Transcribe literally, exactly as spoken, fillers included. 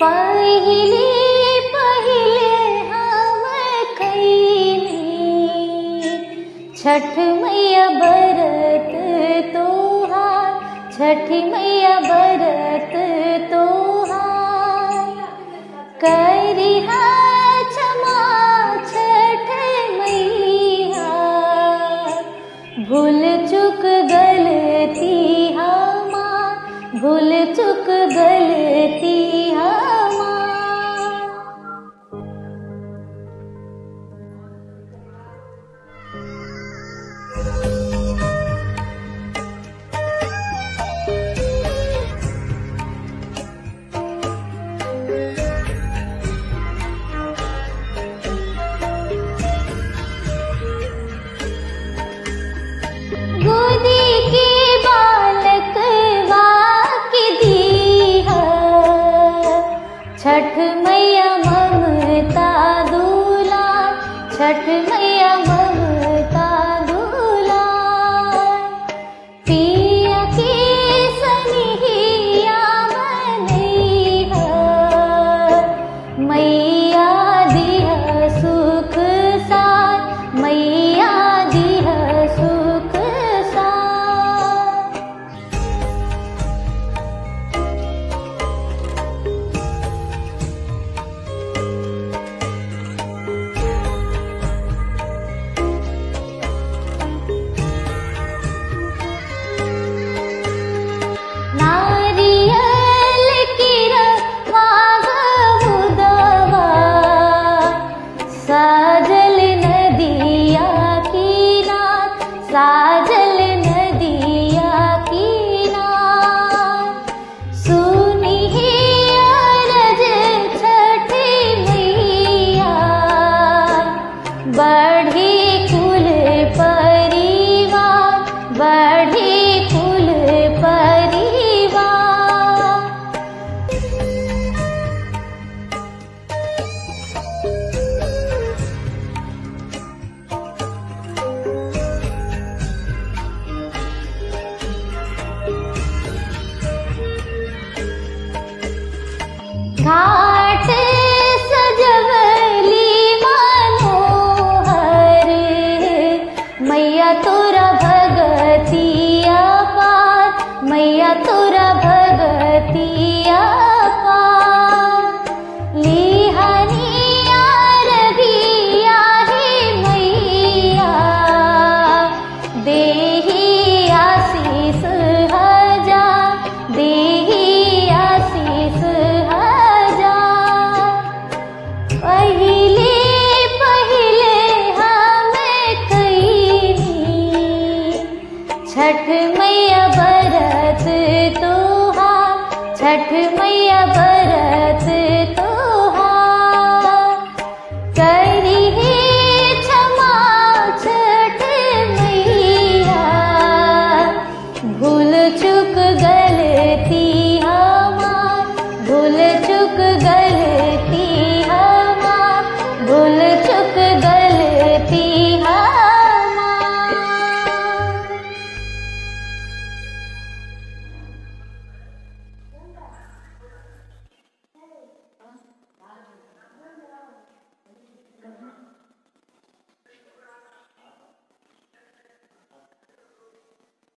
पहिले पहिले हम कईनी छठ मैया बरत तोहार, छठ मैया बरत तोहार। करिहा क्षमा छठ मैया, भूल चुक गलती हमार, भूल चुक गलती हमार। गोदी के बालक वाके दीहा, छठ मैया ममता दूला, छठ मैया ममता दूला। पिया के सनिहिया मनैहा, मैया दिहा सुख साथ, मैया दिहा सुख साथ। नारियल किरवा गहुदवा, साजल नदिया किनार, साजल नदिया किनार। सुनिहि अरज छठ मैया, बढ़ी कुल परिवार, बढ़ी कुल परिवार। घाट सजवली मनोहर, मैया तोरा भगतिया पार, मैया तोरा भगतिया पार। लिहनिया रगिया हे मैया, देहि आशीष हजार, देहि आशीष हजार। पहिले पहिले हम कईनी छठ मैया बरत तोहार, छठ मैया बरत